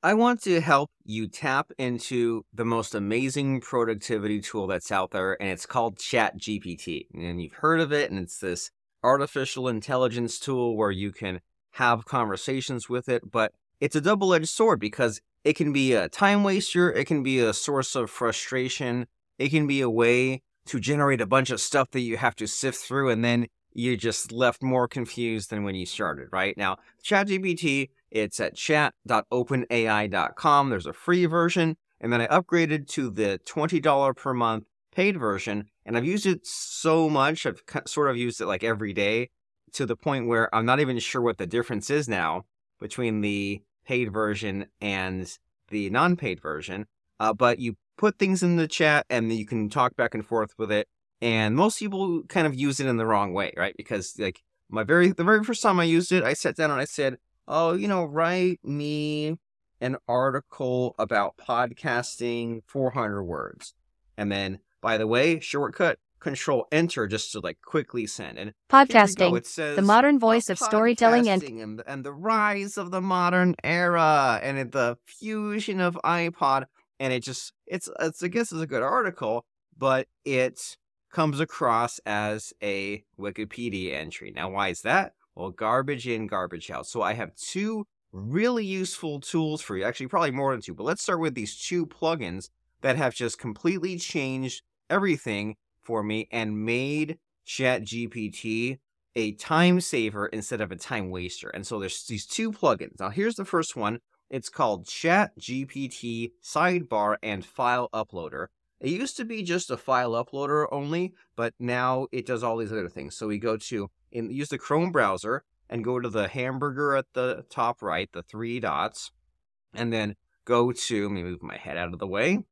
I want to help you tap into the most amazing productivity tool that's out there, and it's called ChatGPT. And you've heard of it, and it's this artificial intelligence tool where you can have conversations with it, but it's a double-edged sword because it can be a time waster, it can be a source of frustration, it can be a way to generate a bunch of stuff that you have to sift through, and then you're just left more confused than when you started, right? Now, ChatGPT, it's at chat.openai.com. There's a free version, and then I upgraded to the $20 per month paid version, and I've used it so much, I've sort of used it like every day, to the point where I'm not even sure what the difference is now between the paid version and the non-paid version. But you put things in the chat, and you can talk back and forth with it. And most people kind of use it in the wrong way, right? Because like the very first time I used it, I sat down and I said, oh, write me an article about podcasting, 400 words. And then, by the way, shortcut, Control Enter, just to like quickly send. And podcasting, it says, the modern voice of storytelling and the rise of the modern era, and the fusion of iPod. And it's I guess it's a good article, but it comes across as a Wikipedia entry. Now, why is that? Well, garbage in, garbage out. So I have two really useful tools for you. Actually, probably more than two, but let's start with these two plugins that have just completely changed everything for me and made ChatGPT a time saver instead of a time waster. And so there's these two plugins. Now, here's the first one. It's called ChatGPT Sidebar and File Uploader. It used to be just a file uploader only, but now it does all these other things. So we go to, use the Chrome browser and go to the hamburger at the top right, the three dots, and then go to, let me move my head out of the way.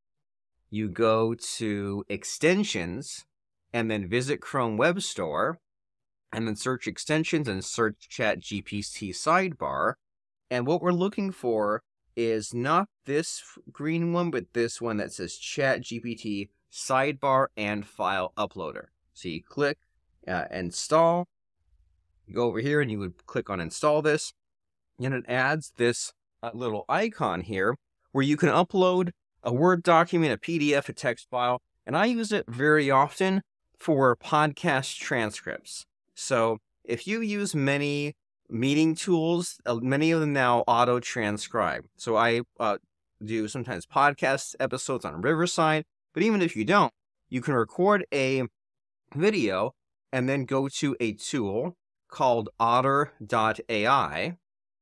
You go to extensions and then visit Chrome Web Store and then search extensions and search ChatGPT Sidebar. And what we're looking for is not this green one, but this one that says ChatGPT Sidebar and File Uploader. So you click install, you go over here and you would click on install this, and it adds this little icon here where you can upload a Word document, a PDF, a text file, and I use it very often for podcast transcripts. So if you use many meeting tools, many of them now auto-transcribe. So I do sometimes podcast episodes on Riverside, but even if you don't, you can record a video and then go to a tool called otter.ai.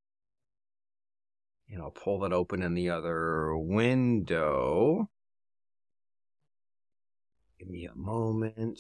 And I'll pull that open in the other window. Give me a moment.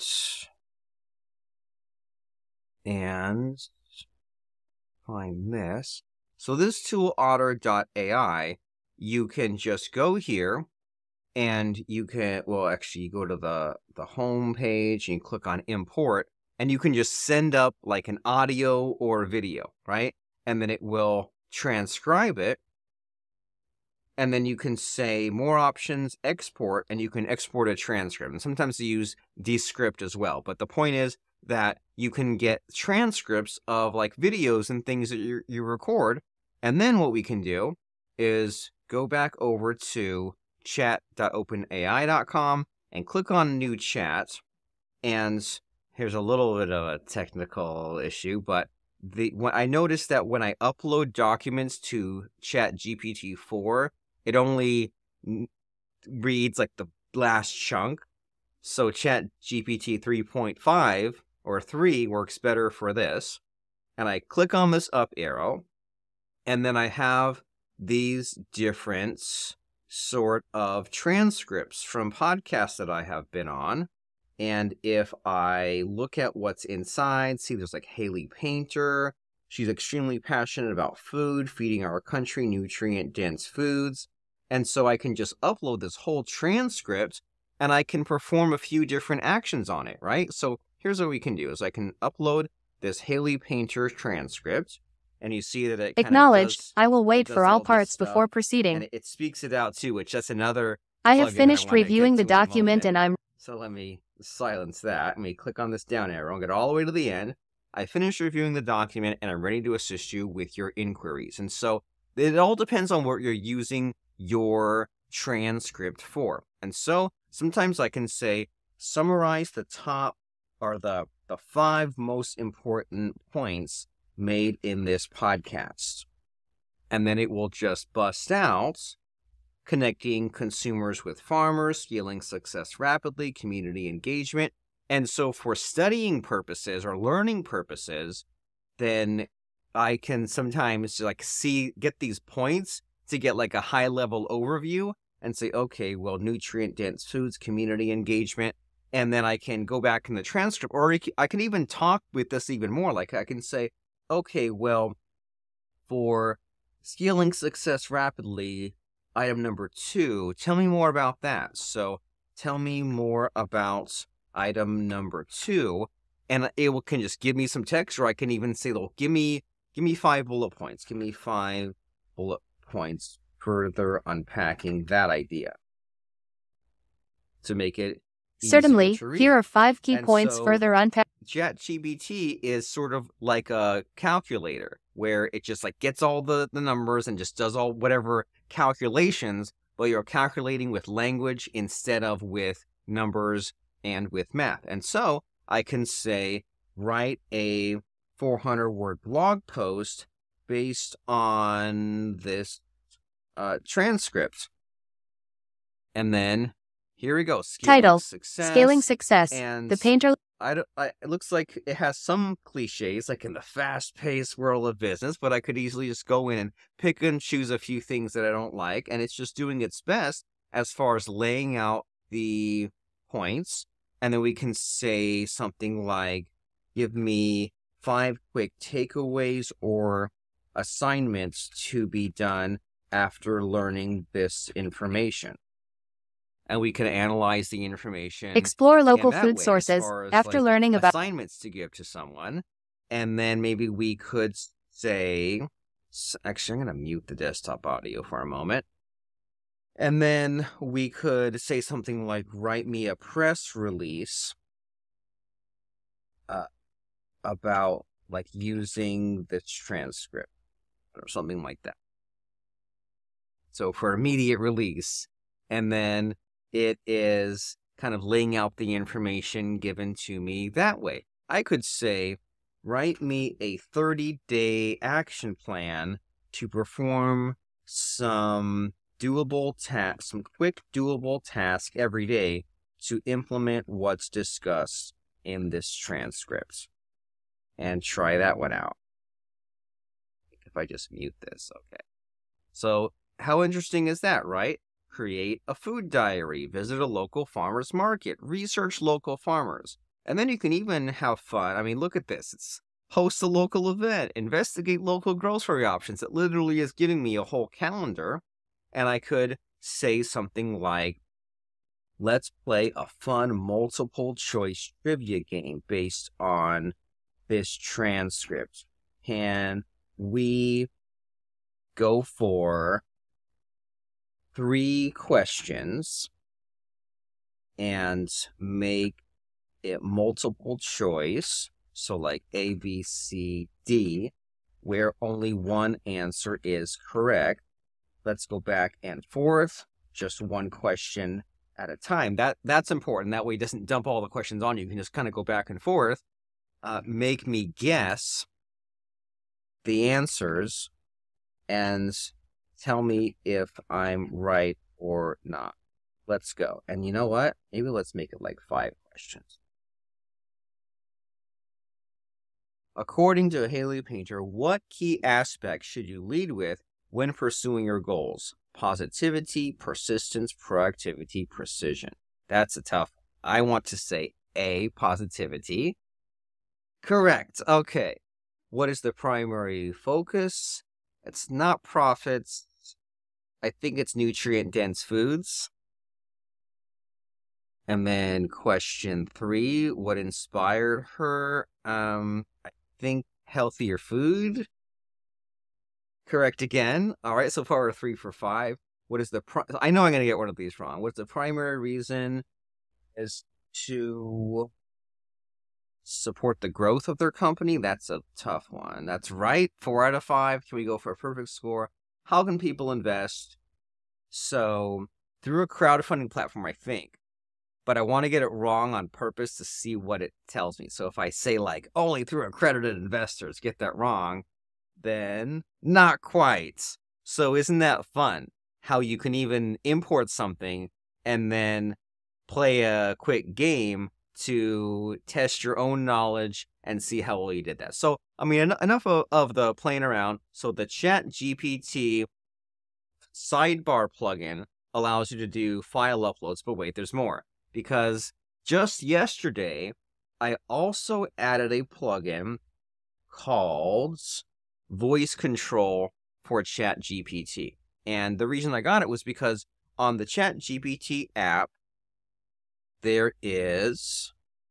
And find this. So this tool, otter.ai, you can just go here and you can, well, actually go to the home page and you click on import and you can just send up like an audio or video, right? And then it will transcribe it. And then you can say more options, export, and you can export a transcript. And sometimes you use Descript as well. But the point is that you can get transcripts of like videos and things that you record. And then what we can do is go back over to chat.openai.com and click on new chat. And here's a little bit of a technical issue, but I noticed that when I upload documents to ChatGPT-4, it only reads like the last chunk. So ChatGPT 3.5 or 3 works better for this. And I click on this up arrow, and then I have these different sort of transcripts from podcasts that I have been on. And if I look at what's inside, see there's like Haley Painter. She's extremely passionate about food, feeding our country nutrient-dense foods. And so I can just upload this whole transcript and I can perform a few different actions on it, right? So here's what we can do is I can upload this Haley Painter transcript, and you see that it acknowledged. I will wait for all parts before proceeding. And it speaks it out too, which that's another. I have finished reviewing the document and I'm. So let me silence that. Let me click on this down arrow and get all the way to the end. I finished reviewing the document and I'm ready to assist you with your inquiries. And so it all depends on what you're using your transcript for. And so sometimes I can say, summarize the top or the 5 most important points made in this podcast. And then it will just bust out connecting consumers with farmers, scaling success rapidly, community engagement. And so for studying purposes or learning purposes, then I can sometimes like get these points to get like a high level overview and say, okay, well, nutrient dense foods, community engagement. And then I can go back in the transcript, or I can even talk with this even more. Like I can say, okay, well, for scaling success rapidly, item number 2, tell me more about that. So tell me more about item number 2. And it can just give me some text, or I can even say, well, give me 5 bullet points. Give me 5 bullet points further unpacking that idea to make it Certainly, to read. Here are 5 key points further unpacked. ChatGPT is sort of like a calculator where it just like gets all the numbers and just does all whatever calculations, but you're calculating with language instead of with numbers and with math. And so I can say, write a 400-word blog post based on this transcript. And then here we go. Title: Scaling Success. And the painter. It looks like it has some cliches, like in the fast-paced world of business, but I could easily just go in and pick and choose a few things that I don't like, and it's just doing its best as far as laying out the points. And then we can say something like, give me 5 quick takeaways or assignments to be done after learning this information. And we can analyze the information. Explore local food sources after learning about assignments to give to someone. And then maybe we could say, actually, I'm going to mute the desktop audio for a moment. And then we could say something like, write me a press release about like using this transcript or something like that. So for immediate release. And then it is kind of laying out the information given to me that way. I could say, write me a 30-day action plan to perform some quick doable task every day to implement what's discussed in this transcript. And try that one out. If I just mute this, okay. So how interesting is that, right? Create a food diary, visit a local farmer's market, research local farmers. And then you can even have fun. I mean, look at this. It's host a local event, investigate local grocery options. It literally is giving me a whole calendar. And I could say something like, let's play a fun multiple choice trivia game based on this transcript. Can we go for 3 questions and make it multiple choice, so like A, B, C, D, where only one answer is correct. Let's go back and forth, just one question at a time. That's important. That way it doesn't dump all the questions on you. You can just kind of go back and forth. Make me guess the answers and tell me if I'm right or not. Let's go. And you know what? Maybe let's make it like 5 questions. According to Haley Painter, what key aspects should you lead with when pursuing your goals? Positivity, persistence, proactivity, precision. That's a tough one. I want to say A, positivity. Correct. Okay. What is the primary focus? It's not profits. I think it's nutrient-dense foods. And then question 3, what inspired her? I think healthier food. Correct again. All right, so far we're 3 for 5. What is the I know I'm going to get one of these wrong. What's the primary reason is to support the growth of their company? That's a tough one. That's right. 4 out of 5. Can we go for a perfect score? how can people invest? So through a crowdfunding platform, I think. But I want to get it wrong on purpose to see what it tells me. So if I say like only through accredited investors, get that wrong, then not quite. So isn't that fun? How you can even import something and then play a quick game to test your own knowledge and see how well you did that. So, I mean, enough of the playing around. So the ChatGPT Sidebar plugin allows you to do file uploads, but wait, there's more. Because just yesterday, I also added a plugin called Voice Control for ChatGPT. And the reason I got it was because on the ChatGPT app, there is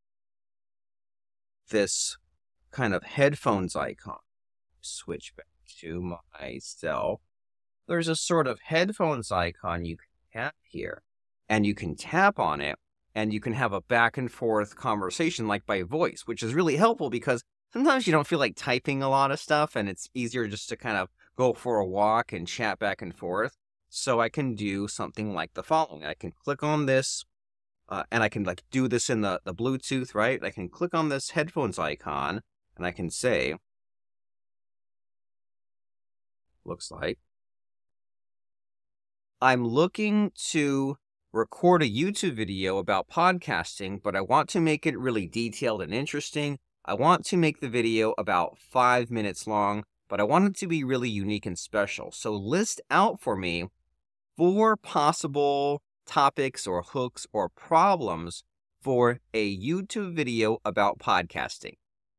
this kind of headphones icon. Switch back to myself. There's a sort of headphones icon you can tap here, and you can tap on it, and you can have a back and forth conversation like by voice, which is really helpful because sometimes you don't feel like typing a lot of stuff, and it's easier just to kind of go for a walk and chat back and forth. So I can do something like the following. I can click on this, and I can like do this in the Bluetooth, right? I can click on this headphones icon, and I can say, looks like, I'm looking to record a YouTube video about podcasting, but I want to make it really detailed and interesting. I want to make the video about 5 minutes long, but I want it to be really unique and special. So list out for me 4 possible topics or hooks or problems for a YouTube video about podcasting.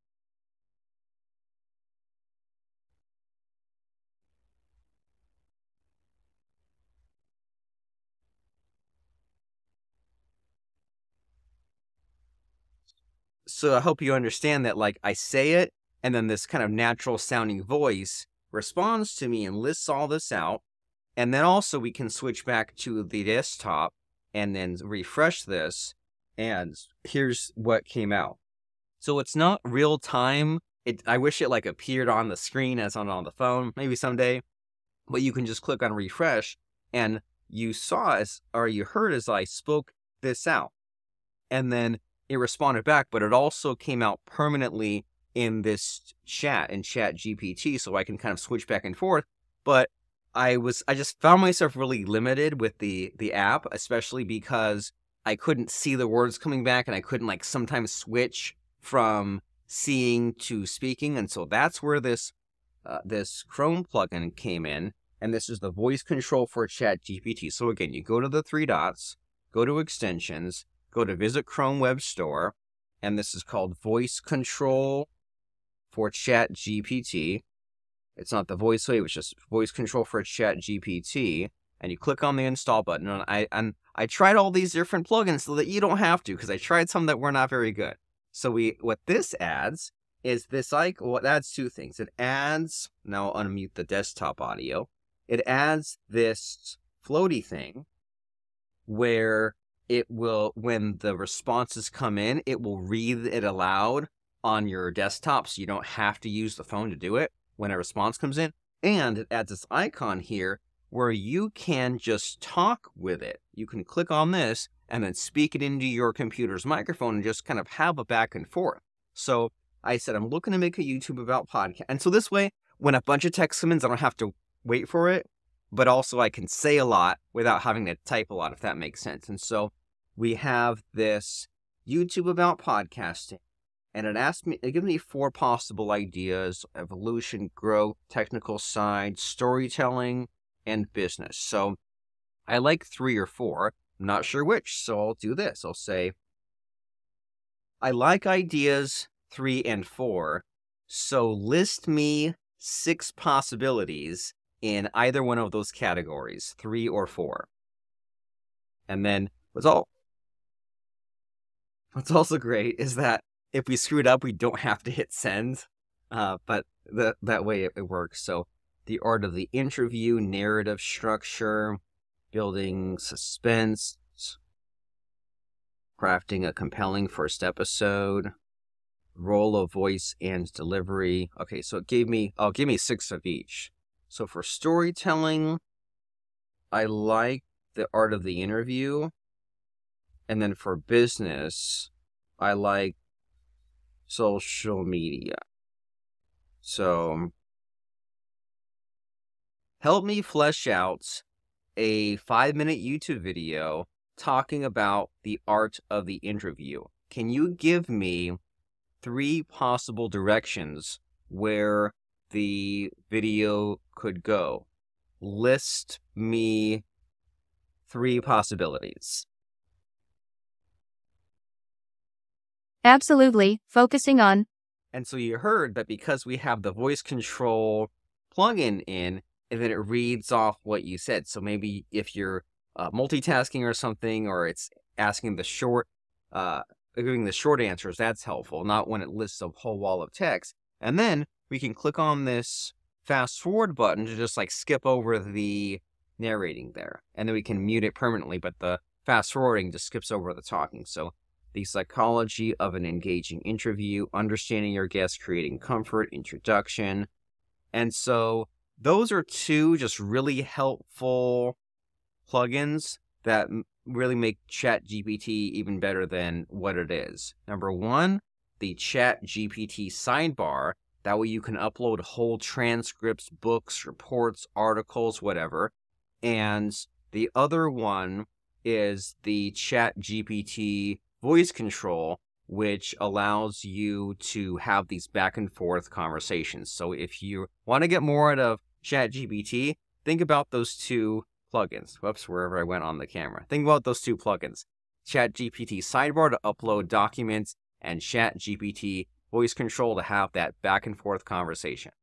So I hope you understand that, like, I say it, and then this kind of natural sounding voice responds to me and lists all this out. And then also we can switch back to the desktop and then refresh this. And here's what came out. So it's not real time. I wish it like appeared on the screen as on the phone, maybe someday. But you can just click on refresh, and you heard as I spoke this out. And then it responded back, but it also came out permanently in this chat, in ChatGPT, so I can kind of switch back and forth. But I just found myself really limited with the app, especially because I couldn't see the words coming back, and I couldn't like sometimes switch from seeing to speaking. And so that's where this Chrome plugin came in. And this is the voice control for ChatGPT. So again, you go to the 3 dots, go to extensions, go to visit Chrome Web Store, and this is called voice control for ChatGPT. It's not the voice wave, it's just voice control for ChatGPT. And you click on the install button. And I tried all these different plugins so that you don't have to, because I tried some that were not very good. So what this adds is this well, it adds 2 things. It adds, now I'll unmute the desktop audio. It adds this floaty thing where it will, when the responses come in, it will read it aloud on your desktop, so you don't have to use the phone to do it when a response comes in. And it adds this icon here where you can just talk with it. You can click on this and then speak it into your computer's microphone and just kind of have a back and forth. So I said, I'm looking to make a YouTube about podcast. And so this way, when a bunch of text comes in, I don't have to wait for it, but also I can say a lot without having to type a lot, if that makes sense. And so we have this YouTube about podcasting, and it gives me 4 possible ideas: evolution, growth, technical side, storytelling, and business. So I like 3 or 4. I'm not sure which, so I'll do this. I'll say, I like ideas 3 and 4, so list me 6 possibilities in either one of those categories, 3 or 4. And then what's also great is that if we screw it up, we don't have to hit send, but that way it works. So the art of the interview, narrative structure, building suspense, crafting a compelling first episode, role of voice and delivery. Okay, so give me 6 of each. So for storytelling, I like the art of the interview. And then for business, I like social media. So help me flesh out a 5-minute YouTube video talking about the art of the interview. Can you give me 3 possible directions where the video could go? List me 3 possibilities. Absolutely, focusing on. And so you heard that because we have the voice control plugin in, and then it reads off what you said. So maybe if you're multitasking or something, or it's asking the short, giving the short answers, that's helpful, not when it lists a whole wall of text. And then we can click on this fast forward button to just like skip over the narrating there. And then we can mute it permanently, but the fast forwarding just skips over the talking. So the psychology of an engaging interview, understanding your guest, creating comfort, introduction. And so those are 2 just really helpful plugins that really make ChatGPT even better than what it is. Number 1, the ChatGPT Sidebar. That way you can upload whole transcripts, books, reports, articles, whatever. And the other one is the ChatGPT voice control, which allows you to have these back and forth conversations. So if you want to get more out of ChatGPT, think about those 2 plugins. Whoops, wherever I went on the camera. Think about those 2 plugins. ChatGPT Sidebar to upload documents, and ChatGPT voice control to have that back and forth conversation.